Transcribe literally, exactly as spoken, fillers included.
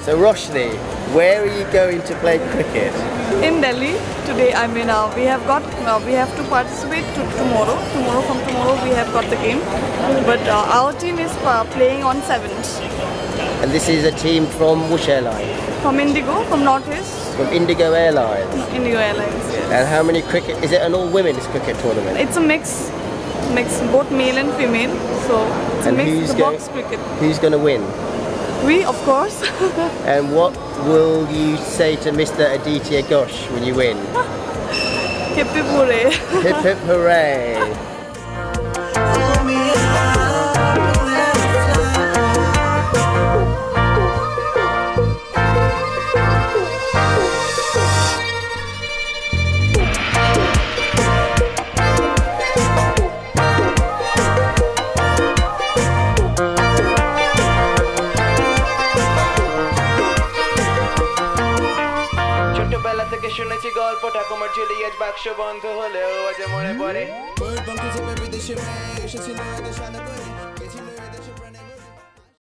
So Roshni, where are you going to play cricket? In Delhi today. I mean, uh, we have got uh, we have to participate to tomorrow. Tomorrow from tomorrow we have got the game, but uh, our team is uh, playing on seventh. And this is a team from which airline? From Indigo, from Northeast. From Indigo Airlines. No, Indigo Airlines. Yes. And how many cricket? Is it an all women's cricket tournament? It's a mix, mix both male and female. So it's and a mix. Who's The going, box cricket. Who's going to win? We, of course. And what will you say to Mister Aditya Ghosh when you win? Hip hip hooray! Hip hip hooray! ছোটবেলা থেকে শুনেছি গল্প ঠাকুমার ঝুলি আজ বাক্স বন্ধ হলেও আজ মনে পড়ে